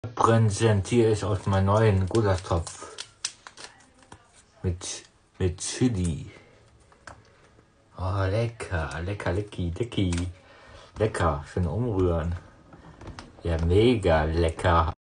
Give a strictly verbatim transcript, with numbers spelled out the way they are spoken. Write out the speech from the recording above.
Präsentiere ich euch meinen neuen Gulaschtopf mit, mit Chili. Oh, lecker, lecker, lecki, lecki. Lecker, schön umrühren. Ja, mega lecker.